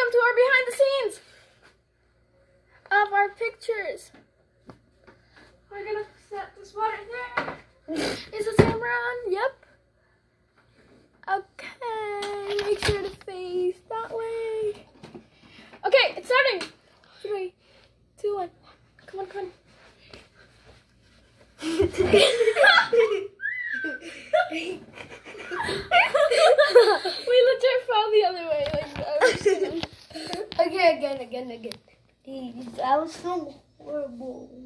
welcome to our behind the scenes of our pictures. We're gonna set this water there. Is the camera on? Yep. Okay, make sure to face that way. Okay, it's starting. 3, 2, 1. Come on, come on. We legit fell the other way. Like, Okay, again. That was so horrible.